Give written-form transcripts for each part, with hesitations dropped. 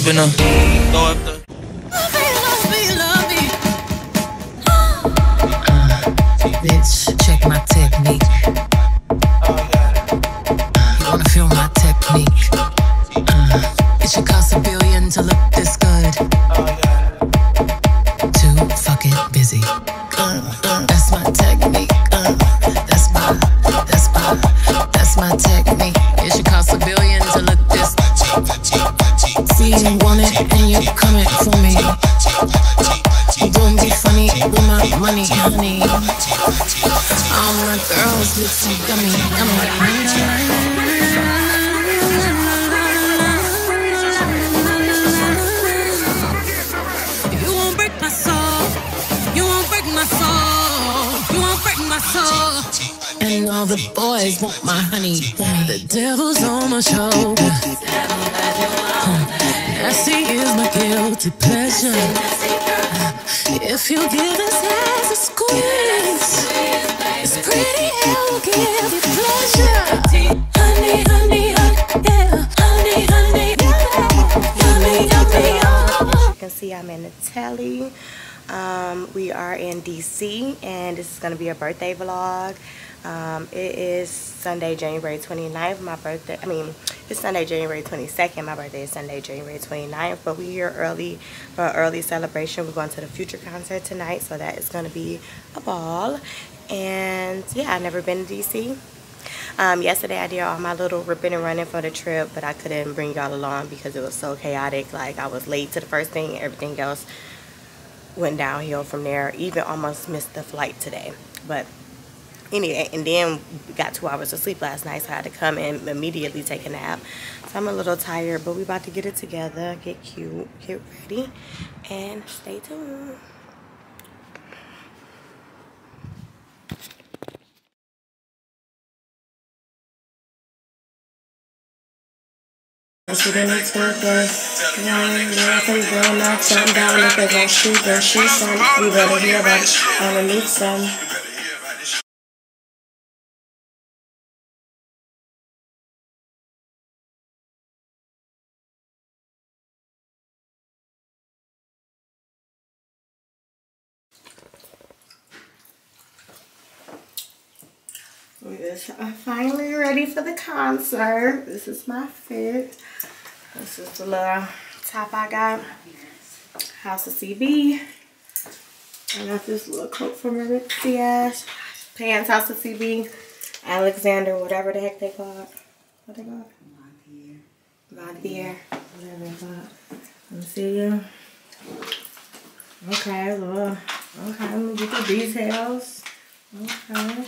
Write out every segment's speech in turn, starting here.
up in a throw up the. Bitch, check my technique. You wanna feel my technique? It should cost $1 billion to look this good. Too fucking busy. That's my technique. That's my technique. It should cost $1 billion to look this. See you want it and you coming for me. Don't be funny with my money, honey. All my girls look so yummy, You won't break my soul. You won't break my soul. You won't break my soul. And all the boys want my honey. The devil's on my shoulder. Nasty is my guilty pleasure. If you give us ass a squeeze, it's pretty, I'll give you pleasure. Honey, honey, yeah. Honey, honey, yummy, yummy, oh. You can see I'm in the telly. We are in DC, and this is going to be a birthday vlog. It is Sunday, January 29th. My birthday, it's Sunday, January 22nd. My birthday is Sunday, January 29th. But we're here early for an early celebration. We're going to the Future concert tonight, so that is going to be a ball. And yeah, I've never been to DC. Yesterday I did all my little ripping and running for the trip, but I couldn't bring y'all along because it was so chaotic. Like, I was late to the first thing. Everything else went downhill from there. Even almost missed the flight today. But anyway, and then got 2 hours of sleep last night, so I had to come and immediately take a nap. So I'm a little tired, but we about to get it together, get cute, get ready, and stay tuned. She didn't expect this. Girl, knock something down if they gon' shoot, then shoot some. You better hear about it. I'ma need some. I'm finally ready for the concert. This is my fit. This is the little top I got. House of CB. I got this little coat from Artizia. Pants, House of CB. Alexander, whatever the heck they call it. What they call it? Vaudeer. Whatever they call it. Let me see you. Okay, well, okay, let me get the details. Okay.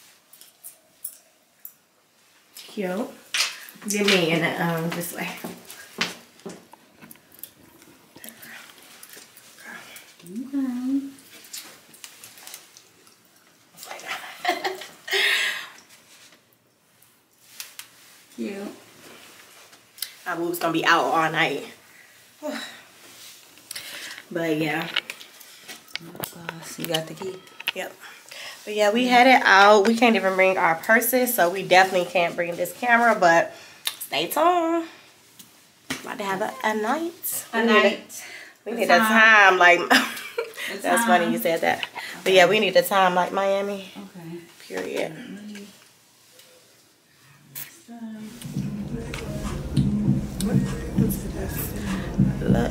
Cute. Get me in it this way. Okay. Cute. My boob's gonna be out all night. But yeah. So you got the key? Yep. But yeah, we headed out. We can't even bring our purses, so we definitely can't bring this camera, but stay tuned. About to have a night. We need a time like that's funny you said that. Okay. But yeah, we need a time like Miami. Okay. Period. Look.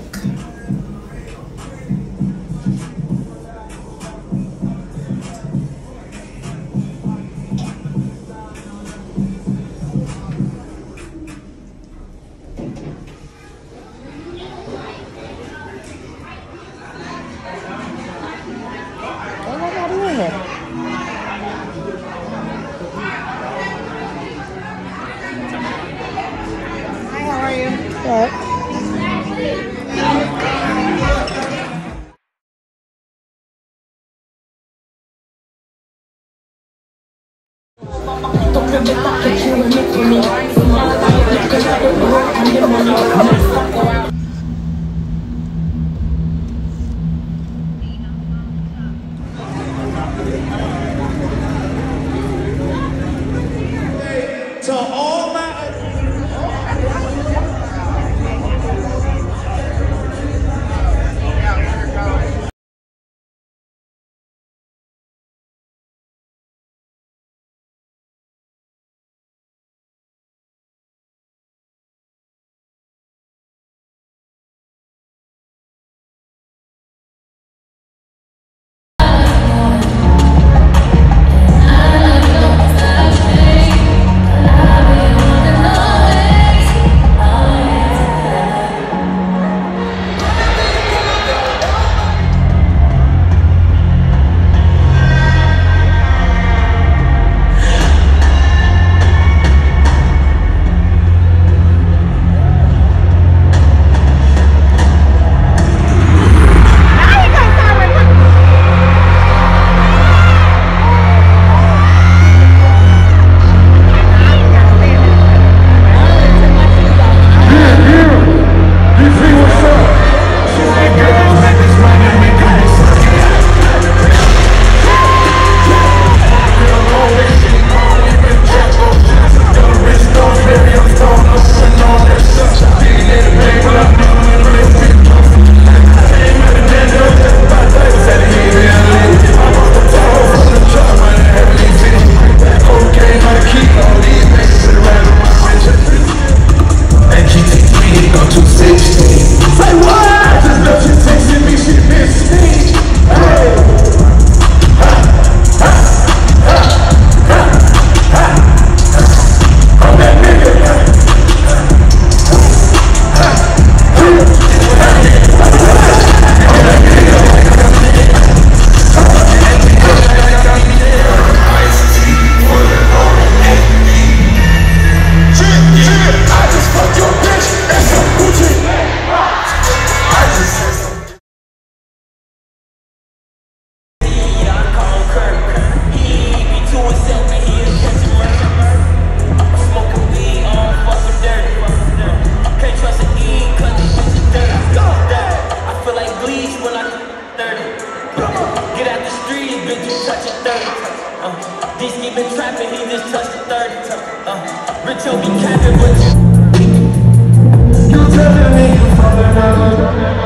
These keep been trapping, he just touched the 30. Rich will be capping, but you telling me you falling out.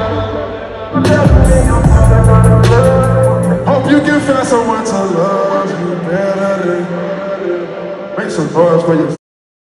Hope you can find someone to love you better. Make some noise for your.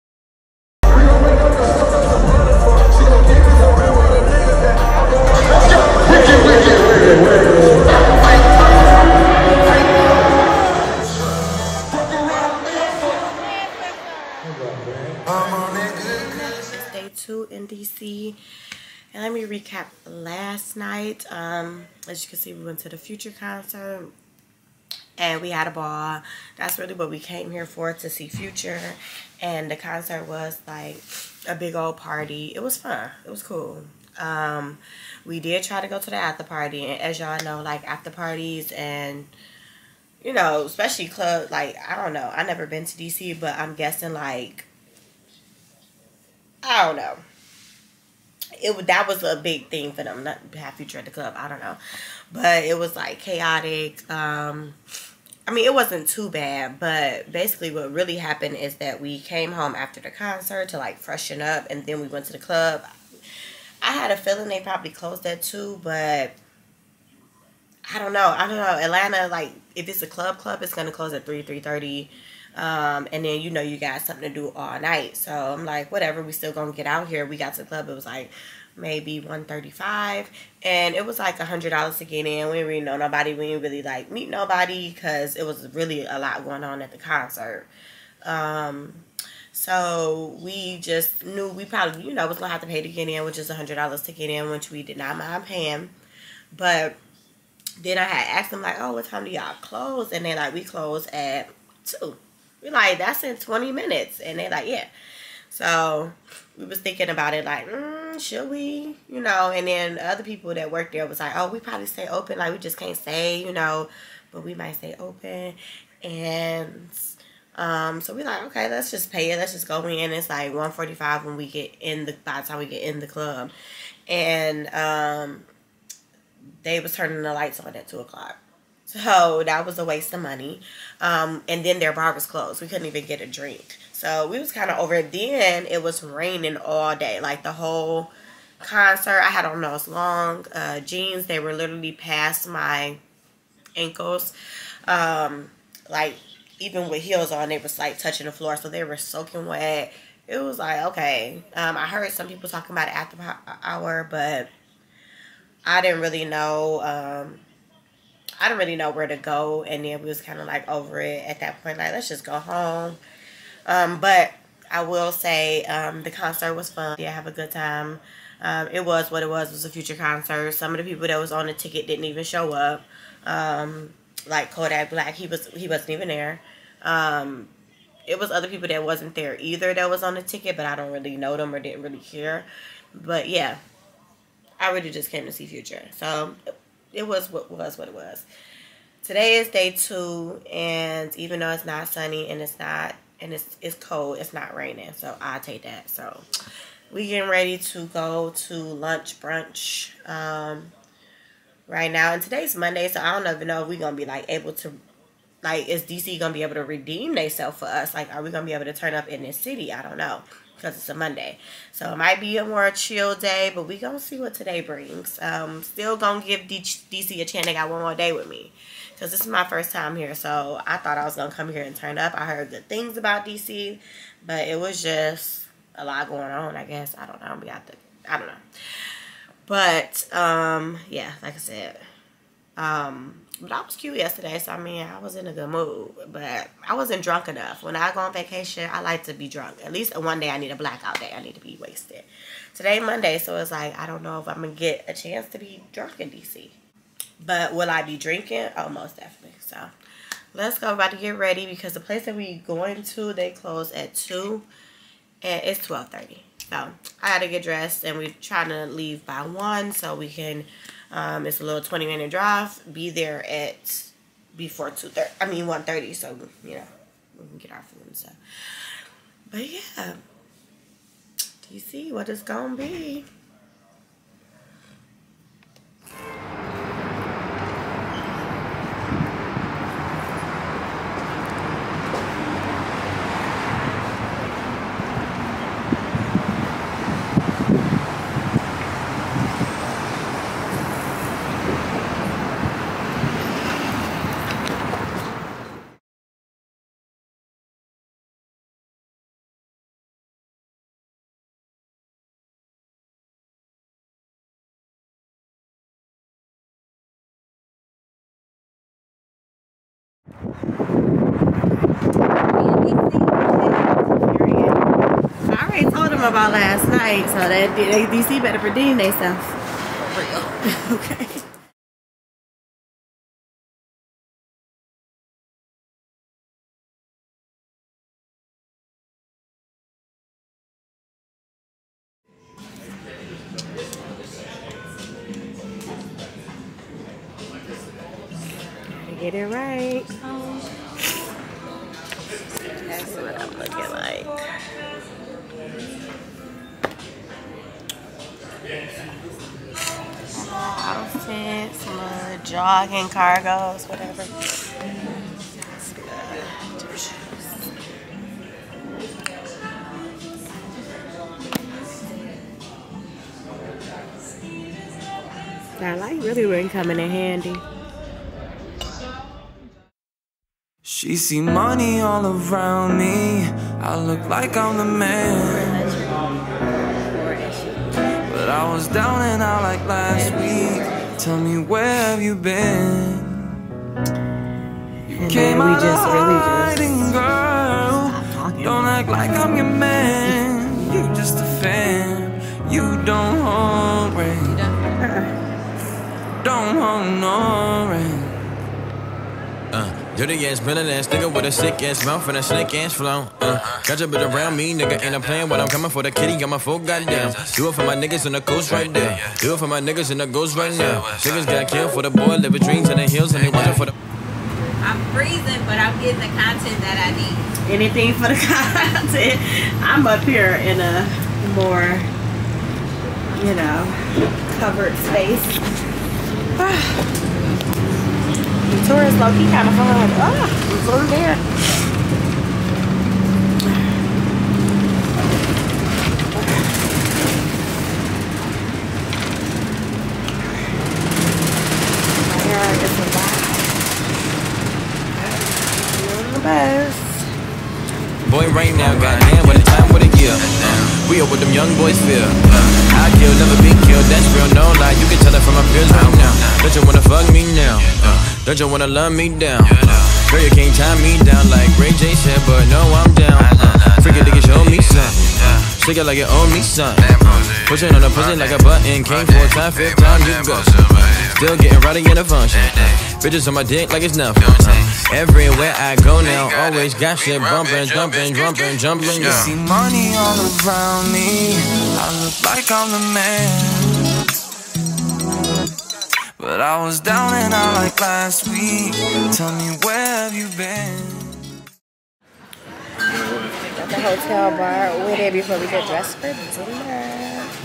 It's day 2 in DC, and let me recap last night. As you can see, we went to the Future concert and we had a ball. That's really what we came here for, to see Future, and the concert was like a big old party. It was fun. It was cool. We did try to go to the after party, and as y'all know, like after parties and you know, especially club, like I don't know, I never been to DC, but I'm guessing like I don't know. That was a big thing for them, not to have Future at the club. I don't know, but it was like chaotic. I mean, it wasn't too bad, but basically what really happened is that we came home after the concert to like freshen up, and then we went to the club. I had a feeling they probably closed at 2, but I don't know. Atlanta, like if it's a club, it's gonna close at 3:30. And then you know you got something to do all night, so I'm like, whatever, we still gonna get out here. We got to the club, it was like maybe 1:35, and it was like $100 to get in. We didn't really know nobody, we didn't really like meet nobody because it was really a lot going on at the concert. So we just knew we probably, you know, was gonna have to pay to get in, which is $100 to get in, which we did not mind paying. But then I had asked them like, oh, what time do y'all close? And they like, we close at 2. We're like, that's in 20 minutes. And they're like, yeah. So we was thinking about it like, should we? You know, and then other people that worked there was like, oh, we probably stay open. Like, we just can't stay, you know, but we might stay open. And so we're like, okay, let's just pay it. Let's just go in. It's like 1:45 when we get in by the time we get in the club. And they was turning the lights on at 2 o'clock. So that was a waste of money. And then their bar was closed. We couldn't even get a drink. So we was kind of over it. Then it was raining all day. Like the whole concert. I had on those long jeans. They were literally past my ankles. Like even with heels on, they was like touching the floor. So they were soaking wet. It was like, okay. I heard some people talking about it after hour, but I didn't really know. I didn't really know where to go, and then we was kind of like over it at that point. Like, let's just go home. But I will say the concert was fun. Yeah, have a good time. It was what it was. It was a Future concert. Some of the people that was on the ticket didn't even show up. Like Kodak Black, he wasn't even there. It was other people that wasn't there either that was on the ticket, but I don't really know them or didn't really care. But yeah, I really just came to see Future. So it was what it was. Today is day 2, and even though it's not sunny and it's cold, it's not raining, so I'll take that. So we getting ready to go to lunch, brunch right now, and today's Monday, so I don't even know if we're gonna be like able to, like, is DC gonna be able to redeem themselves for us? Like, are we gonna be able to turn up in this city? I don't know, because it's a Monday. So it might be a more chill day, but we gonna see what today brings. Still gonna give DC a chance. They got one more day with me, because this is my first time here, so I thought I was gonna come here and turn up. I heard good things about DC, but it was just a lot going on, I guess. I don't know. I don't know. But yeah, like I said, but I was cute yesterday, so I mean, I was in a good mood, but I wasn't drunk enough. When I go on vacation, I like to be drunk. At least one day I need a blackout day. I need to be wasted. Today Monday, so it's like, I don't know if I'm going to get a chance to be drunk in DC. But will I be drinking? Oh, most definitely. So let's go. About to get ready, because the place that we going to, they close at 2, and it's 12:30. So I had to get dressed, and we're trying to leave by 1 so we can, it's a little 20-minute drive, be there at before 1:30, so, you know, we can get our food and stuff. But yeah, do you see what it's gonna be? them about last night, so that DC better redeem themselves. For real. Okay. Get it right. That's what I'm looking like. Outfits, some jogging cargos, whatever. That light really wouldn't come in handy. She see money all around me. I look like I'm the man, but I was down and out like last week. Tell me, where have you been? You And came then we out just of really hiding, girl. Don't act like I'm your man. You just a fan. You don't hold rain. Don't hold no rain. Dirty ass, villain ass nigga with a sick ass mouth and a snake ass flow. Got your bitch around me, nigga, ain't a plan. When I'm coming for the kitty, got my full goddamn. Do it for my niggas in the coast right there. Do it for my niggas in the ghost right now. Niggas got killed for the boy, living dreams in the hills, and they watching for the. I'm freezing, but I'm getting the content that I need. Anything for the content. I'm up here in a more, you know, covered space. The tourist low-key kind of fun. Zoomed in. Here is a lot. The bus. Boy, right now, goddamn, what a time, what a year. We are what them young boys feel. I kill, never be killed, that's real, no lie. You can tell that from my peers right now. Don't you wanna fuck me now? Don't you wanna love me down? Girl, you can't tie me down like Ray J said, but no, I'm down. Freaking nigga, show me something. Shake it like you owe me something. Pushing on the pussy like a button. Came 4 times, 5th time, you go. Still getting rowdy in a function. Bitches on my dick like it's nothing. Everywhere I go now, always got shit bumping, jumping, jumping, jumping. You see money all around me. I look like I'm the man, but I was down and out like last week. Tell me, where have you been? At the hotel bar, we're there before we get dressed for dinner.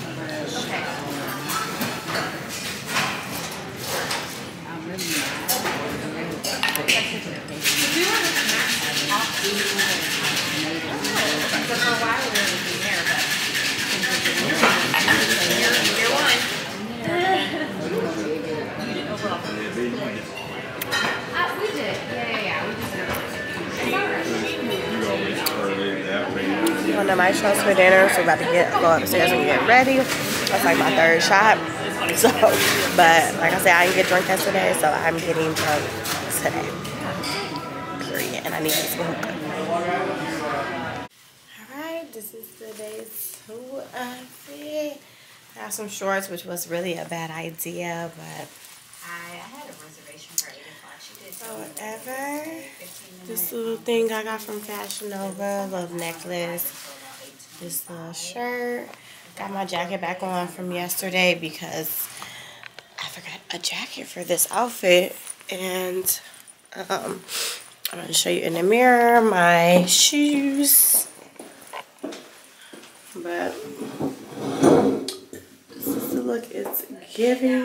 On the Maestro for dinner, so we're about to go upstairs and get ready. That's like my 3rd shot. So, but like I said, I didn't get drunk yesterday, so I'm getting drunk today. Period. And I need some hookah. Alright, this is today's 2 outfit. I have some shorts, which was really a bad idea, but I had a reservation for 8 o'clock. She did tell me whatever. This little thing I got from Fashion Nova, little necklace, this little shirt. Got my jacket back on from yesterday because I forgot a jacket for this outfit. And I'm going to show you in the mirror my shoes. But this is the look it's giving.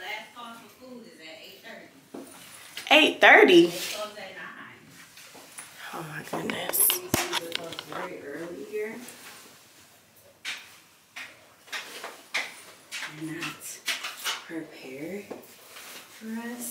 8:30. Oh my goodness. very early here. They're not prepared for us.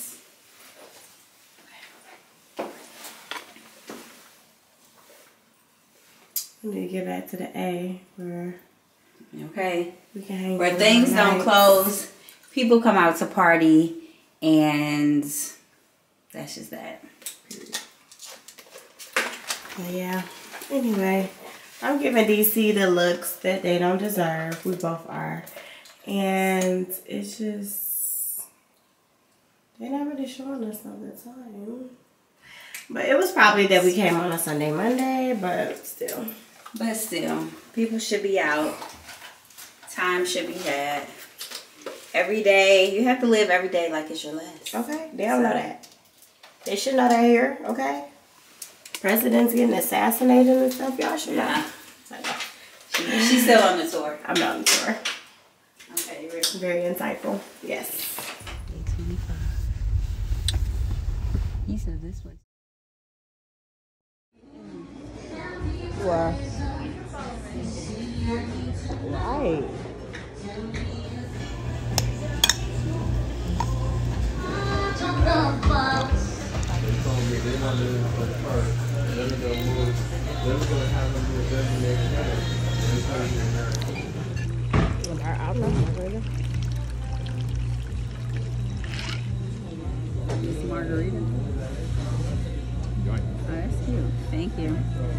We need to get back to the A where Okay. we can hang Where out things overnight. don't close, people come out to party, and that's just that. But yeah. Anyway, I'm giving DC the looks that they don't deserve. We both are. And it's just, they're not really showing us all the time. But it was probably that we came on a Sunday, Monday, but still. But still, people should be out. Time should be had. Every day, you have to live every day like it's your last. Okay, they don't know that. They should know that here, okay? President's getting assassinated and stuff, y'all should know. She's still on the tour. I'm not on the tour. Okay, you ready? Very insightful, yes. 825. He said this way. Wow. Right. Margarita. Oh, that's cute. Thank you.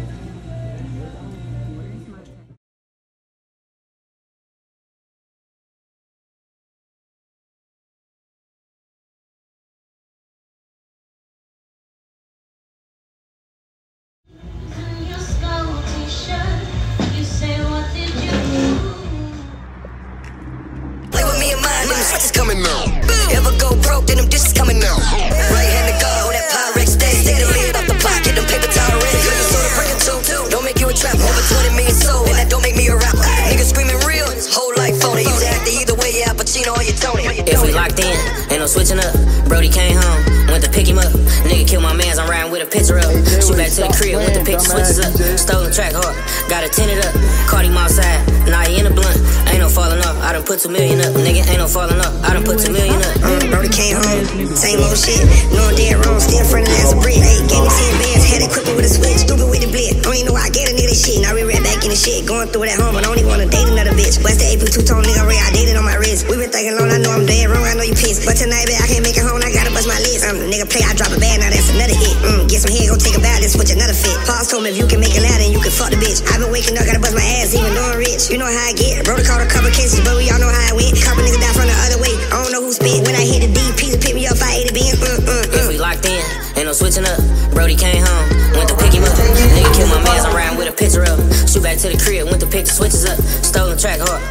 Coming now. Ever go broke, then them dishes coming now. Right hand to God, hold that Pyrex stay. Stay the lid off the pocket, them paper towel red. Good as soda breaking too. Don't make you a trap, over 20 million sold. And that don't make me a rapper. Niggas screaming real, whole life phony. You act either way, yeah, Pacino or you Tony. If we locked in, ain't no switching up. Brody came home, went to pick him up. Nigga killed my mans, I'm riding with a picture up. Shoot back to the crib, went to pick the switches up. Stolen track hard, got it tinted up. Caught him outside, now he in the blunt. Ain't no falling off, I done put 2 million up. Nigga ain't no falling off, I done put 2 million up. Brody came home, same old shit. No dead wrong, still frontin' as a brick. Hey, gave me 10 bands, had equipment with a switch. Stupid with the blitz, don't even know why I get a nigga this shit. Now we right back in the shit, going through that home, but I only wanna date another bitch. West the AP two-tone nigga, Ray, I dated on my wrist. We been thinking long, I know I'm dead wrong, I know you pissed. But tonight, babe, I can't make it home, I gotta bust my list. The nigga play, I drop a bag, now that's another hit. Get some head, go take a bath, then switch another fit. Paul's told me if you can make it loud, then you can fuck the bitch. I been waking up, gotta bust my ass, even though I'm rich. You know how I get. Brody caught a couple cases, but we all know how I went. Couple niggas down from the other way, I don't know who spit. When I hit the DP to pick me up, I ate a bean. If we locked in, ain't no switching up. Brody came home, went to pick him up. Nigga killed my mans, I'm riding with a picture up. Shoot back to the crib, went to pick the switches up. Stolen track hard.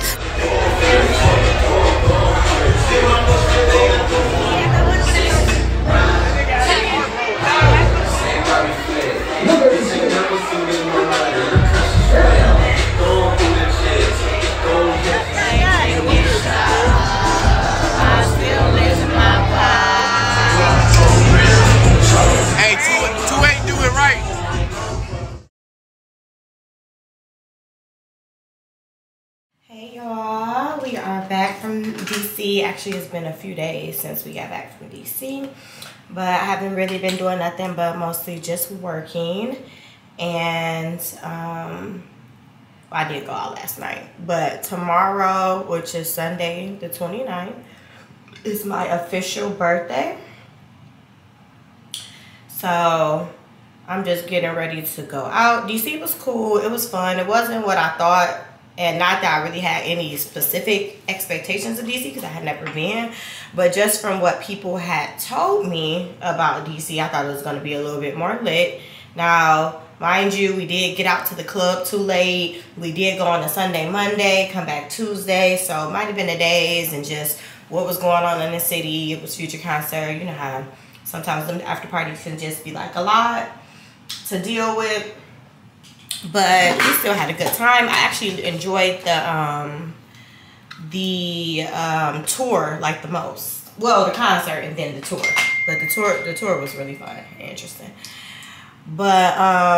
Hey y'all, we are back from DC. Actually, it's been a few days since we got back from DC, but I haven't really been doing nothing but mostly just working. And well, I did go out last night, but tomorrow, which is Sunday the 29th, is my official birthday. So I'm just getting ready to go out. DC was cool, it was fun. It wasn't what I thought. And not that I really had any specific expectations of DC because I had never been. But just from what people had told me about DC, I thought it was going to be a little bit more lit. Now, mind you, we did get out to the club too late. We did go on a Sunday, Monday, come back Tuesday. So it might have been the days and just what was going on in the city. It was Future concert. You know how sometimes them after parties can just be like a lot to deal with. But we still had a good time. I actually enjoyed the tour like the most. Well, the concert and then the tour. But the tour was really fun and interesting. But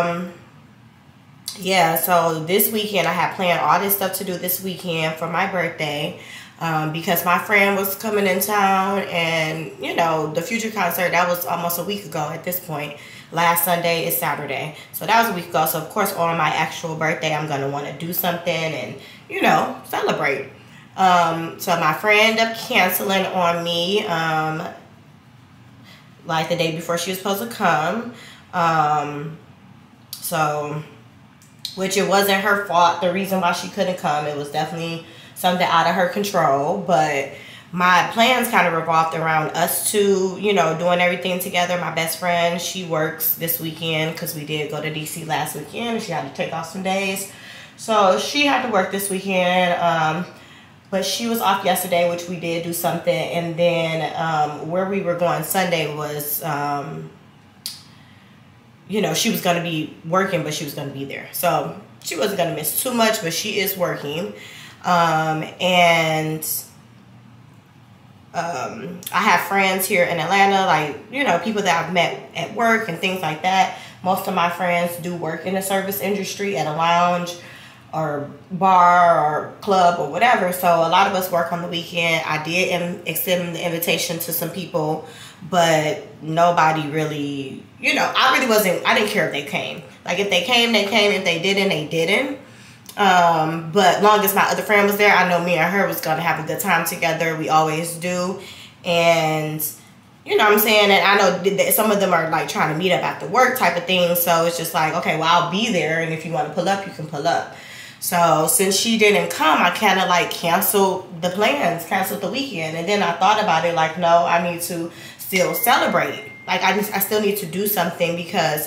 yeah, so this weekend I had planned all this stuff to do this weekend for my birthday. Because my friend was coming in town, and you know, the Future concert, that was almost a week ago at this point. Last Sunday is Saturday, so that was a week ago. So of course on my actual birthday I'm gonna want to do something and, you know, celebrate. So my friend ended up canceling on me like the day before she was supposed to come. So which it wasn't her fault. The reason why she couldn't come, it was definitely something out of her control. But my plans kind of revolved around us two, you know, doing everything together. My best friend, she works this weekend because we did go to DC last weekend. She had to take off some days. So she had to work this weekend. But she was off yesterday, which we did do something. And then where we were going Sunday was, you know, she was going to be working, but she was going to be there. So she wasn't going to miss too much, but she is working. And I have friends here in Atlanta, like, you know, people that I've met at work and things like that. Most of my friends do work in the service industry at a lounge or bar or club or whatever. So a lot of us work on the weekend. I did extend the invitation to some people, but nobody really, you know, I didn't care if they came. Like, if they came, they came. If they didn't, they didn't. But long as my other friend was there, I know me and her was going to have a good time together. We always do. And, you know what I'm saying? And I know that some of them are like trying to meet up after work type of thing. So it's just like, okay, well, I'll be there. And if you want to pull up, you can pull up. So since she didn't come, I kind of like canceled the plans, canceled the weekend. And then I thought about it like, no, I need to still celebrate. Like, I still need to do something because,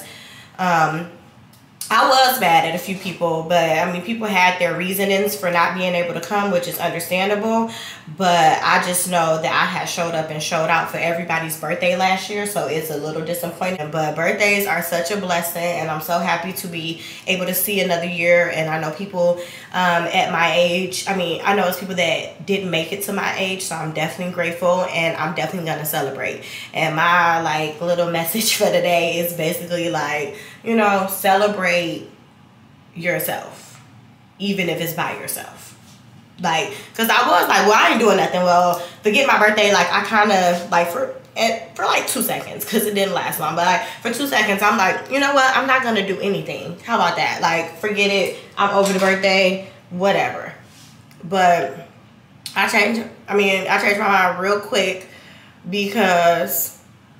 I was mad at a few people, but I mean, people had their reasonings for not being able to come, which is understandable. But I just know that I had showed up and showed out for everybody's birthday last year, so it's a little disappointing. But birthdays are such a blessing, and I'm so happy to be able to see another year. And I know people at my age, I mean, I know it's people that didn't make it to my age, so I'm definitely grateful, and I'm definitely gonna celebrate. And my like little message for today is basically like, you know, celebrate yourself, even if it's by yourself. Like, because I was like, well, I ain't doing nothing. Well, forget my birthday. Like, I kind of, like, for like 2 seconds, because it didn't last long. But, like, for 2 seconds, I'm like, you know what? I'm not going to do anything. How about that? Like, forget it. I'm over the birthday. Whatever. But I changed my mind real quick because,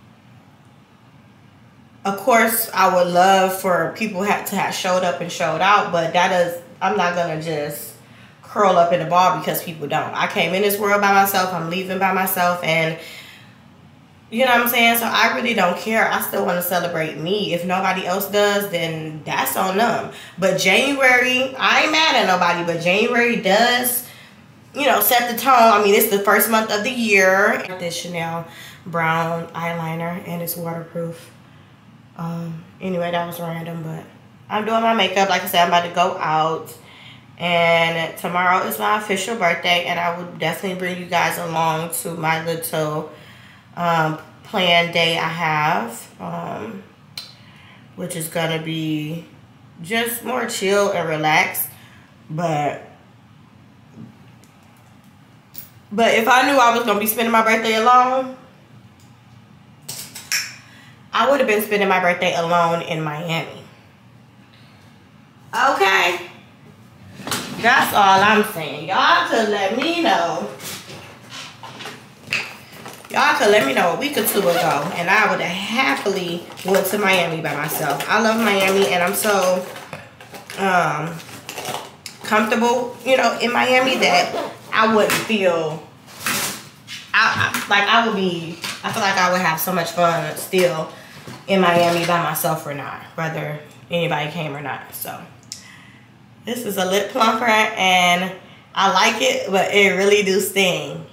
of course, I would love for people to have showed up and showed out, but I'm not going to just curl up in a ball because people don't. I came in this world by myself. I'm leaving by myself, and you know what I'm saying? So I really don't care. I still want to celebrate me. If nobody else does, then that's on them. But January, I ain't mad at nobody, but January does, you know, set the tone. I mean, it's the first month of the year. This Chanel brown eyeliner, and it's waterproof. Anyway, that was random, but I'm doing my makeup. Like I said, I'm about to go out, and tomorrow is my official birthday, and I will definitely bring you guys along to my little planned day I have, which is gonna be just more chill and relaxed. But if I knew I was gonna be spending my birthday alone, I would have been spending my birthday alone in Miami. Okay. That's all I'm saying. Y'all could let me know. Y'all could let me know a week or two ago, and I would have happily went to Miami by myself. I love Miami, and I'm so comfortable, you know, in Miami that I wouldn't feel... I feel like I would have so much fun still in Miami by myself or not, whether anybody came or not. So this is a lip plumper, and I like it, but it really do sting.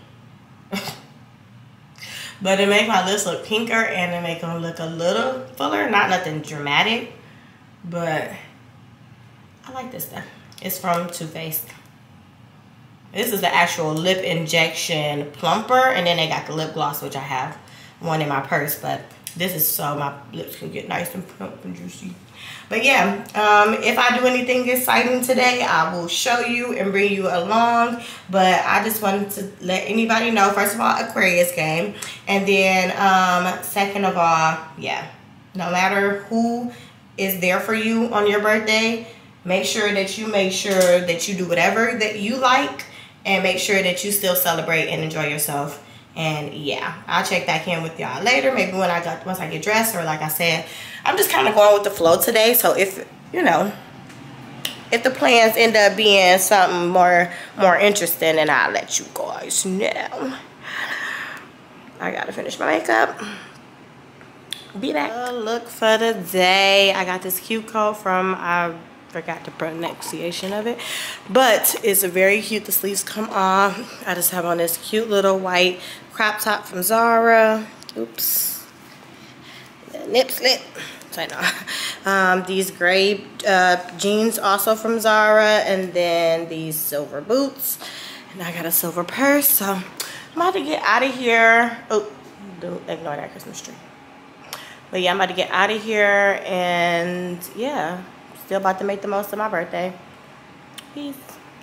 But it make my lips look pinker, and it make them look a little fuller. Not nothing dramatic, but I like this stuff. It's from Too Faced. This is the actual lip injection plumper, and then they got the lip gloss, which I have one in my purse, but this is so my lips can get nice and plump and juicy. But yeah, if I do anything exciting today, I will show you and bring you along. But I just wanted to let anybody know, first of all, Aquarius game. And then second of all, yeah, no matter who is there for you on your birthday, make sure that you do whatever that you like, and make sure that you still celebrate and enjoy yourself. And yeah, I'll check back in with y'all later, maybe once I get dressed, or like I said, I'm just kind of going with the flow today. So if, you know, if the plans end up being something more interesting, then I'll let you guys know. I gotta finish my makeup. Be back. Look for the day. I got this cute coat from, I forgot the pronunciation of it, but it's very cute. The sleeves come off. I just have on this cute little white crop top from Zara. Oops. The nip slip. So I know. These gray jeans also from Zara, and then these silver boots. And I got a silver purse, so I'm about to get out of here. Oh, don't ignore that Christmas tree. But yeah, I'm about to get out of here, and yeah, still about to make the most of my birthday. Peace.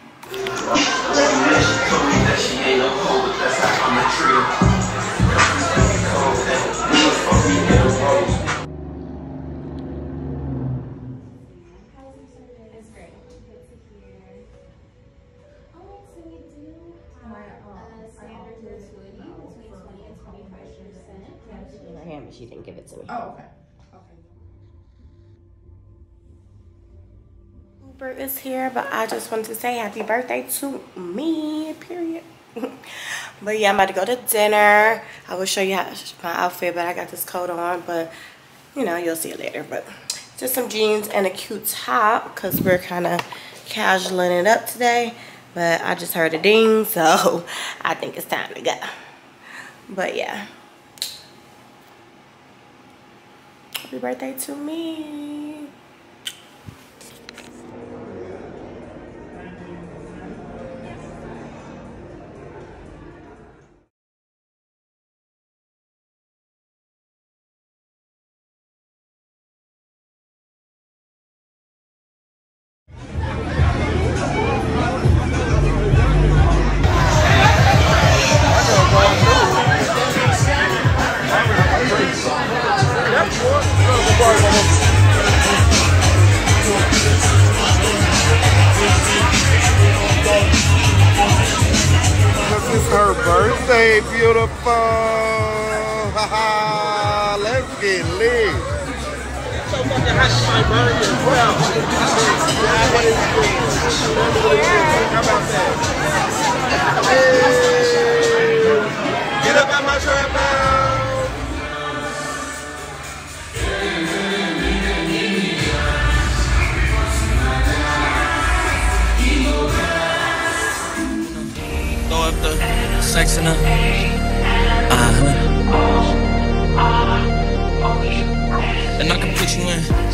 But she didn't give it to me. Oh, okay. Uber is here, but I just wanted to say happy birthday to me, period. But yeah, I'm about to go to dinner. I will show you my outfit, but I got this coat on, but you know, you'll see it later. But just some jeans and a cute top, because we're kind of casualing it up today. But I just heard a ding, so I think it's time to go. But yeah. Happy birthday to me. Her birthday, beautiful. Haha, let's get lit. So fucking hot to my birthday as well. How about that? Hey, get up at my trap house. Throw up the sex in her. And I can put you in.